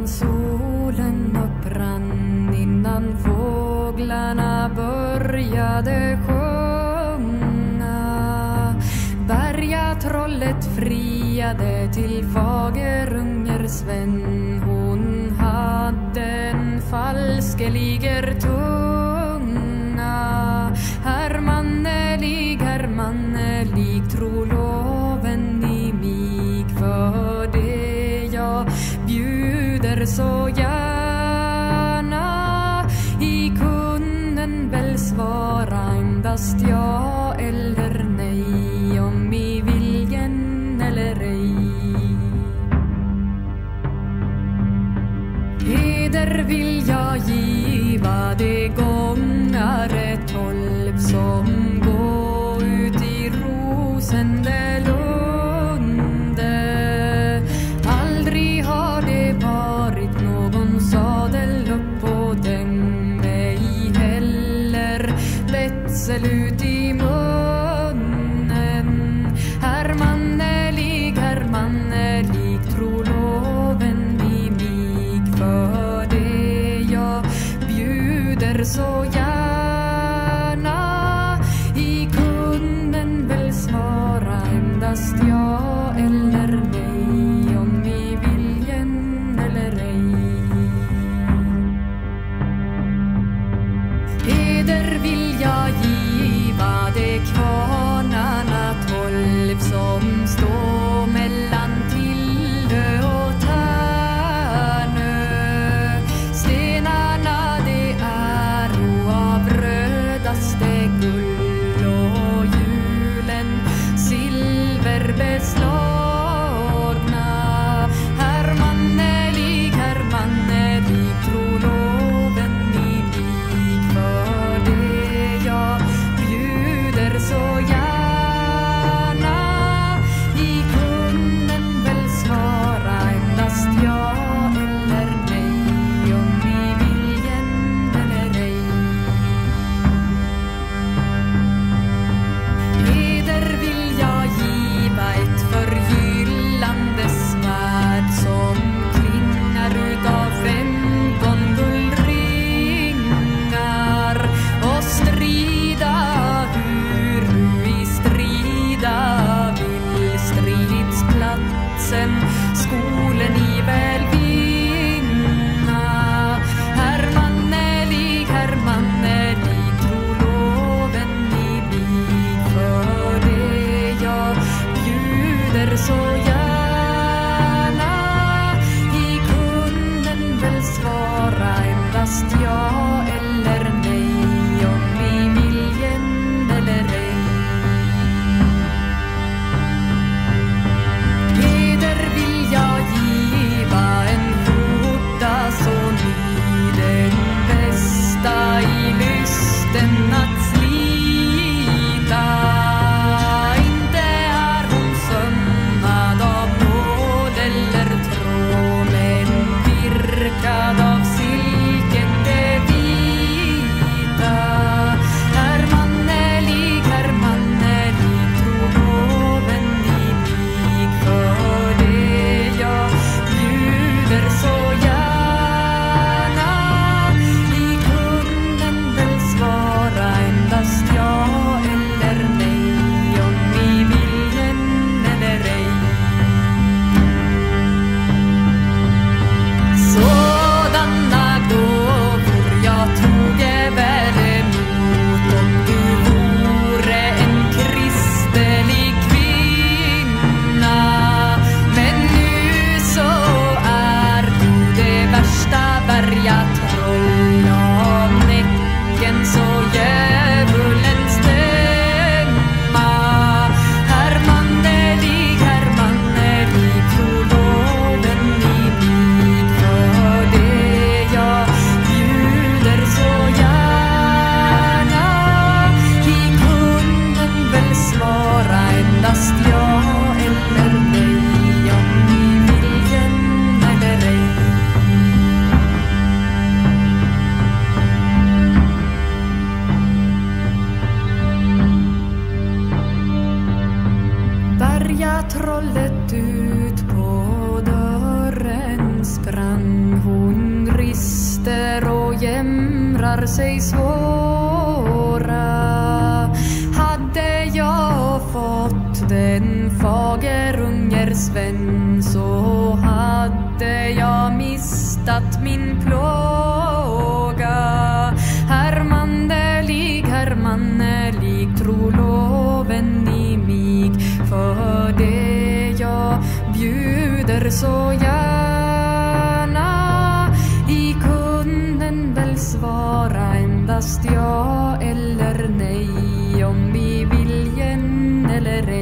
solen upprann, innan fåglarna började sjunga. Bergatrollet friade till Fagerunger Sven. Hon hade en falskeliger tunga. Hermannelig, tro loven i mig. För det jag bjuder så gärna. I kunden väl svara endast ja eller nej, om i viljen eller ej. Heder vill jag giva de gångare 12 som gå ut i Rosendelunde. Aldrig har det varit någon sadel upp på den, mig heller betsel ut i munnen. Hermannelig, tro loven i mig. För det jag bjuder så gärna. I kunden väl svara endast ja eller nej, om i viljen eller ej. Heder vill jag giva de kvarnarna 12 som står mellan Tillö och Tärnö. Stenarna det är av rödaste guld och julen silverbeslagna. Hermannelig, tro loven i mig. För det jag bjuder så gärna. I kunden väl svara endast ja eller nej, om i viljen eller ej. Heder vill jag giva ett förgyllande svärd som klingar utav 15 guldringar. Och strida hur du i strida vill. Stridsplatsen skolen i väl vinna. Hermannelig, tro loven i mig. För det jag bjuder så gärna. I kunden väl svara endast ja eller nej, om i viljen eller ej. Heder vill jag giva en skjorta så ny, den bästa i lysten att slita. Inte är hon sömmad av nål eller tråd, men virkad av silken det vita. Hermannelig, tro loven i mig. För det jag bjuder så gärna. I kunden väl svara endast ja eller nej, om i viljen eller ej. Sådana gåvor jag toge väl emot, om du vore en kristelig kvinna. Men nu så är du det värsta bergatroll, av näcken så djävulens stämma. Hermannelig, tro loven i mig. För det jag bjuder så gärna. I kunden väl svara endast ja eller nej, om i viljen eller ej. Bergatrollet ut på dörren sprang. sig svåra. Hade jag fått den fagerunger-Sven, så hade jag mistat min plåga. Hermannelig, tro loven i mig, för det jag bjuder så gärna. I kunden väl svara endast ja eller nej, om vi viljen eller ej.